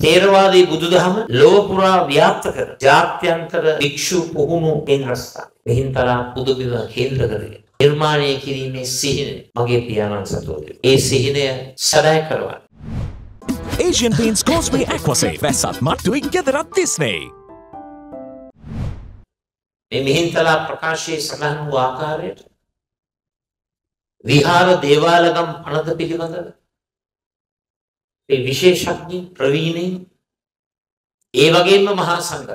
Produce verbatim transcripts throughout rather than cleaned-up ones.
තේරවාදී බුදුදහම ලෝක පුරා ව්‍යාප්ත කර ජාත්‍යන්තර භික්ෂු පුහුණු කේන්ද්‍රස්ථාන මෙහින්තරා පුදුබිම කේන්ද්‍ර කරගෙන නිර්මාණය කිරීමේ සිහින මගේ පියාණන් සතුව. ඒ සිහිනය සදායි කරවන්න. Asian Paints Causeway Aquasay වැස්සත් මට්ටුයි ගෙදරත් තිස්නේ. මේ මිහින්තලා ප්‍රකාශයේ සඳහන් වූ ආකාරයට විහාර දේවාලගම් පනත පිළිබඳව ඒ විශේෂඥ ප්‍රවීණයින් ඒ වගේම මහා සංඝ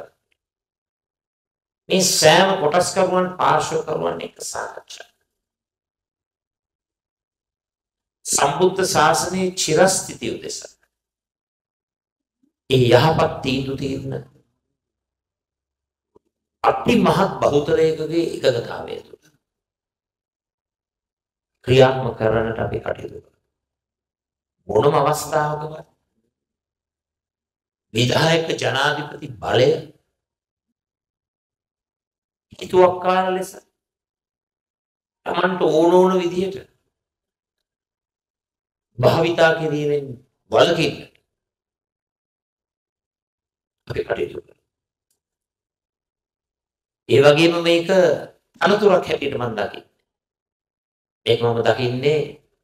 මේ සෑම කොටස්කරුවන් පාර්ශ්වකරුවන් එක්ක සාකච්ඡා සම්බුද්ධ ශාසනයේ චිරස්ථිතිය උදෙසා ඒ යහපත් තීන්දුව తీරන අති මහත් බහුතරයකගේ එකගතාවය තුළ ක්‍රියාත්මක කරන්නට අපි කටයුතු කරනවා. මොනම අවස්ථාවකවත් විධායක ජනාධිපති බලය හිතුවක්කාර ලෙස තමන්ට ඕන ඕන විදිහට භාවිතා කිරීමෙන් වළකින්න අපි කටයුතු කරනවා. ඒ වගේම මේක අනුතුරක් හැටියට මම දකින්නේ. ඒක මම දකින්නේ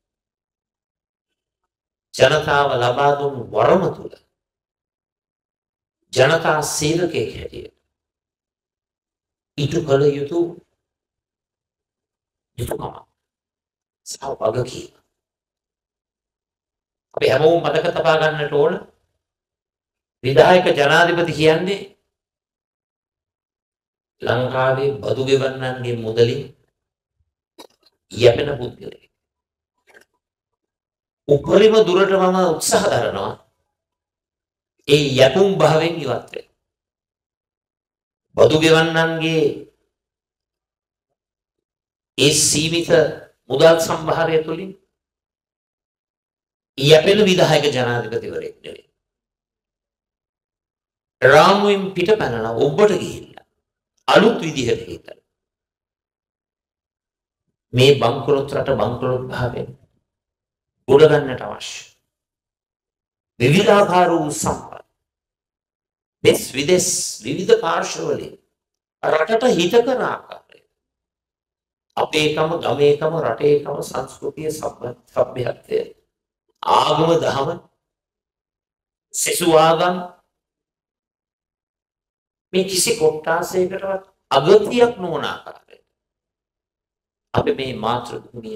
ජනතාව ලබා දුන් වරම තුල ජනතා සේවකයෙක් හැටියට ඉටු කළ යුතු යුතුකම සහ වගකීම. අපි හැමෝම මතක තබා ගන්නට ඕන විධායක ජනාධිපති කියන්නේ ලංකාවේ බදු ගෙවන්නන්ගේ මුදලින් යැපෙන පුද්ගලයෙක්. උපරිම දුරට මම උත්සාහ කරනවා ඒ යැපුම් භාවයෙන් ඉවත් වෙන්න. බදු ගෙවන්නන්ගේ ඒ සීමිත මුදල් සම්භාරය තුළින් යැපෙන විධායක ජනාධිපතිවරයෙක් නෙවෙයි. රාමුවෙන් පිට පැනලා ඔබට ගිහිල්ලා අලුත් විදිහට හිතලා මේ බංකොලොත් රට බංකොලොත් භාවයෙන් ගොඩ ගන්නට අවශ්‍ය විවිධාකාර වූ සම්පත් දෙස් විදෙස් විවිධ පාර්ශවවලින් රටට හිත කරන ආකාරය අපේකම ගමේකම රටේකම සංස්කෘතිය සભ્યත්වය ආගම දහම සෙසු ආගම් මේ කිසි කොට්ටාසයකටවත් අගතියක් නොවන ආකාරයට අපි මේ මාතෘ භූමිය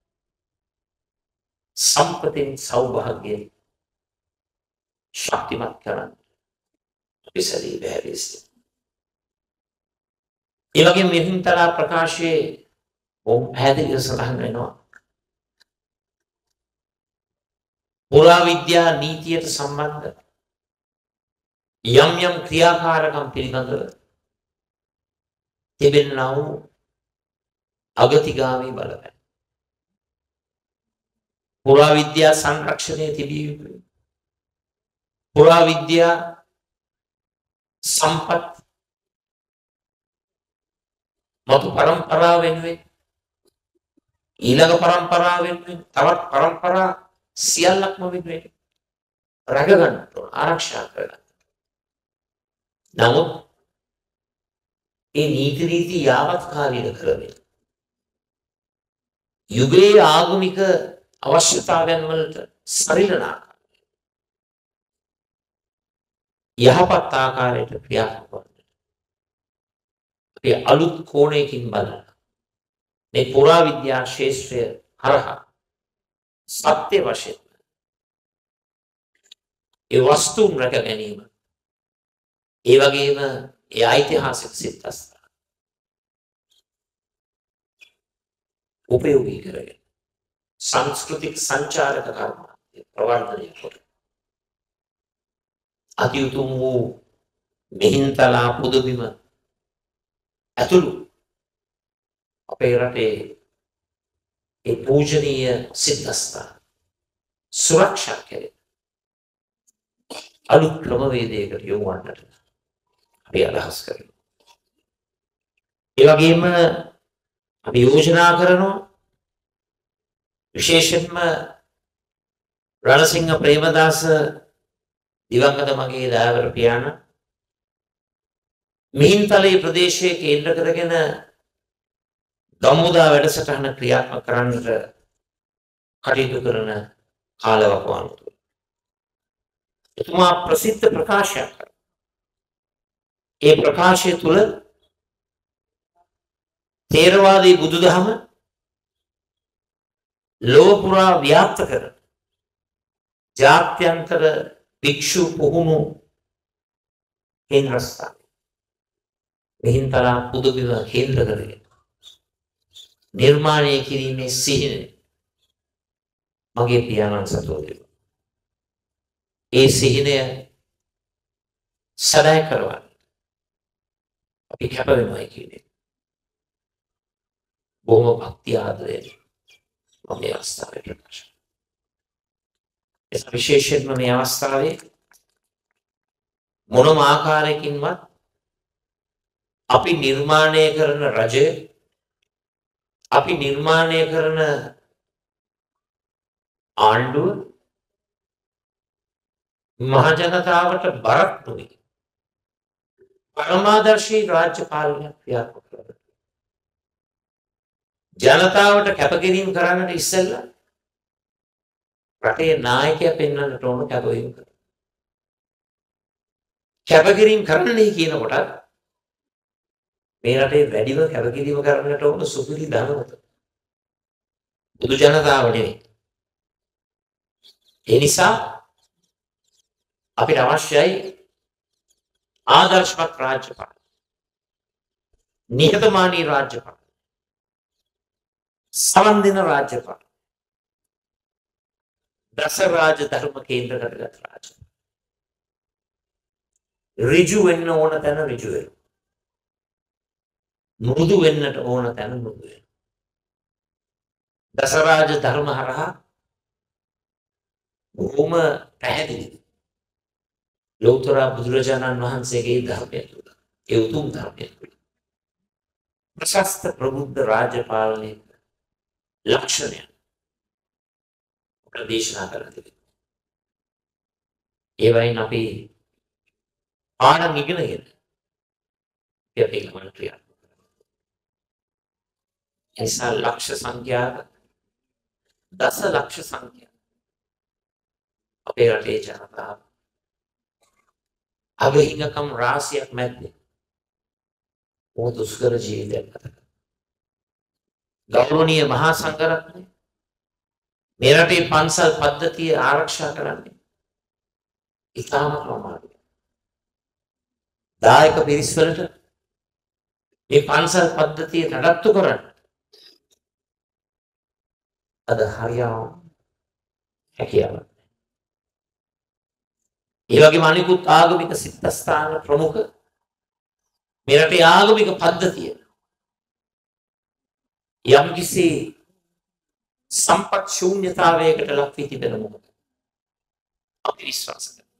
සම්පතින් සෞභාග්‍යයෙන් ශක්තිමත් කරන්න අපි සැදී බැහැ. ඒ වගේම මෙහින්තරා ප්‍රකාශයේ ඕම් පැහැදිලිව සඳහන් වෙනවා පුරාවිද්‍යා නීතියට සම්බන්ධ යම් යම් ක්‍රියාකාරකම් පිළිබඳව තිබෙනා වූ අගතිගාමී බලපෑම පුරාවිද්‍යා සංරක්ෂණය තිබිය යුතුයි. පුරාවිද්‍යා සම්පත් මතු පරම්පරාව වෙනුවෙන් ඊළඟ පරම්පරාව වෙනුවෙන් තවත් පරම්පරා සියල්ලක්ම වෙනුවෙන් රැකගන්න ඕන, ආරක්ෂා කරගන්න. නමුත් ඒ නීති රීති යාවත්කාලින කරමින් යුගයේ ආගමික අවශ්‍යතාවයන් වලට සරිලන ආකාරය යහපත් ආකාරයට ක්‍රියාත්මක වන්න. අපි අලුත් කෝණයකින් බලන මේ පුරාවිද්‍යා ශාස්ත්‍රය හරහා සත්‍ය වශයෙන් ඒ වස්තුන් රැක ගැනීම ඒ වගේම ඒ ඓතිහාසික සිද්ධාස්ථාන උපයෝගී කරගෙන सांस्कृतिक संचारक कर्म प्रवर्धन කොට අති උතුම් වූ මෙහින්තලා පුදුබිම ඇතුළු අපේ රටේ ඒ පූජනීය සිද්ධාස්ථාන සුරක්ෂා කෙරේ අලුත් ක්‍රමවේදයකට යොමු වන්නට අපි අදහස් කරනවා. ඒ වගේම අපි යෝජනා කරනවා විශේෂයෙන්ම රණසිංහ ප්‍රේමදාස දිවංගත මගේ දායවර පියාණන් මිහින්තලේ ප්‍රදේශයේ කේන්ද්‍ර කරගෙන ගමුදා වැඩසටහන ක්‍රියාත්මක කරන්නට කටයුතු කරන කාලවකවානුව තුළ එතුමා ප්‍රසිද්ධ ප්‍රකාශයක් කළා. ඒ ප්‍රකාශය තුළ තේරවාදී බුදුදහම ලෝක පුරා ව්‍යාප්ත කර ජාත්‍යන්තර භික්ෂු පුහුණු කේන්ද්‍රස්ථාන මෙහින්තලා පුදුබිම කේන්ද්‍ර කරගෙන නිර්මාණය කිරීමේ සිහින මගේ පියාණන් සතුව තිබුණා. ඒ සිහිනය සදාය කරවන්න අපි කැප වෙනවා කියන්නේ බොහොම භක්ති ආදරයෙන් මම මේ අවස්ථාවේ ප්‍රකාශ කරනවා. විශේෂයෙන්ම මේ අවස්ථාවේ මොනම ආකාරයකින්වත් අපි නිර්මාණය කරන රජය අපි නිර්මාණය කරන ආණ්ඩුව මහ ජනතාවට බරක් නොවේ. පරමාදර්ශී රාජ්‍ය පාලනයක් ක්‍රියාත්මක කරනවා. ජනතාවට කැපකිරීම කරන්නට ඉස්සෙල්ලා රටේ නායකයා පෙන්වන්නට ඕන කැපවීම කරනවා. කැපකිරීම කරන්නයි කියනකොට මේ රටේ වැඩිම කැපකිරීම කරන්නට ඕන සුපිරි ධනවත බුදු ජනතාව නෙවෙයි. ඒ නිසා අපිට අවශ්‍යයි ආදර්ශමත් රාජ්‍ය පාලනය, නිහතමානී රාජ්‍ය පාලනය, සමන් දෙන රාජ්‍ය පාලනය, දස රාජ ධර්ම කේන්ද්‍ර කරගත් රාජ්‍ය. ඍජු වෙන්න ඕන තැන ඍජු වෙන්න. මෘදු වෙන්නට ඕන තැන මෘදු වෙන්න. දස රාජ ධර්ම හරහා බොහොම පැහැදිලි ලෞතර බුදුරජාණන් වහන්සේගේ ධර්මය තුළ ඒ උතුම් ධර්මය තුළ ප්‍රශස්ත ප්‍රබුද්ධ රාජ්‍ය පාලනයේ ලක්ෂණය ප්‍රදේශනා කරලා තිබෙනවා. ඒ වයින් අපි පාඩම් ඉගෙනගෙන අපි ළමන ක්‍රියාත්මක කරනවා. එසා ලක්ෂ සංඛ්‍යාත දස ලක්ෂ සංඛ්‍යාත අපේ රටේ ජනතාව අගහිඟකම් රාශියක් මැද්දේ මොහොත දුෂ්කර ජීවිතයක් ගත කරනවා. ගෞරවනීය මහා සංඝරත්නය මේ රටේ පන්සල් පද්ධතිය ආරක්ෂා කරන්නේ ඉතාමත් අමාරුයි. දායක පිරිස් වලට මේ පන්සල් පද්ධතිය නඩත්තු කරන්න අද හරියාව හැකියාවක්. ඒ වගේම අනිකුත් ආගමික සිද්ධාස්ථාන ප්‍රමුඛ මේ රටේ ආගමික පද්ධතිය යම්කිසි සම්පත් ශූන්‍යතාවයකට ලක් වී තිබෙන මොහොත අපි විශ්වාස කරනවා.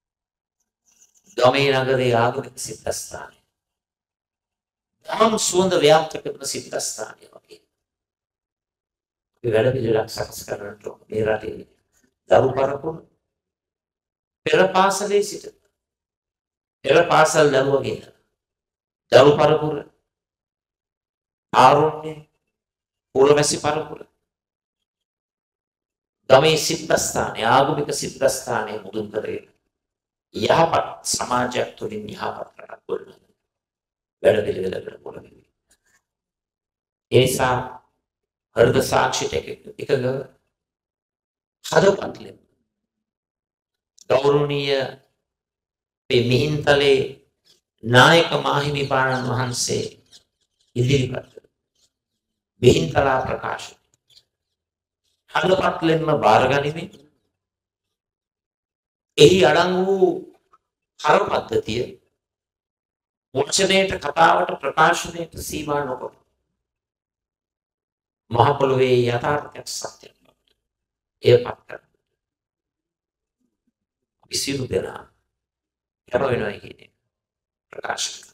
ගමේ නගරේ ආගමික සිද්ධාස්ථානය දහම් සුවඳ ව්‍යාප්ත කරන සිද්ධාස්ථානය වගේ අපි වැඩ පිළිවෙලක් සකස් කරන්නට ඕන. මේ රටේ දරු පරපුර පෙර පාසලේ සිට පෙර පාසල් දරුවගේ දරු පරපුර ආරණ්‍ය පුරවැසි පරපුර ගමේ සිද්ධාස්ථානයේ ආගමික සිද්ධාස්ථානයේ මුදුන් කරගෙන යහපත් සමාජයක් තුළින් යහපත් රටක් ගොඩනගන වැඩ පිළිවෙලකට පොළඹවීම. ඒ නිසා හෘද සාක්ෂිට එකග හදපත් ලෙස ගෞරවනීය මේ මිහින්තලේ නායක මාහිමිපාණන් වහන්සේ ඉදිරිපත් මිහින්තලා ප්‍රකාශ හදපත් ලෙන්ම බාරගනිමින් එහි අඩංගු වූ හර පද්ධතිය වචනයට කතාවට ප්‍රකාශනයට සීමා නොකොට මහ පොළොවේ යථාර්ථයක් සත්‍යයක් බවට එයපත් කර අපි සියලු දෙනා කැප වෙනවා කියන එක ප්‍රකාශ කරනවා.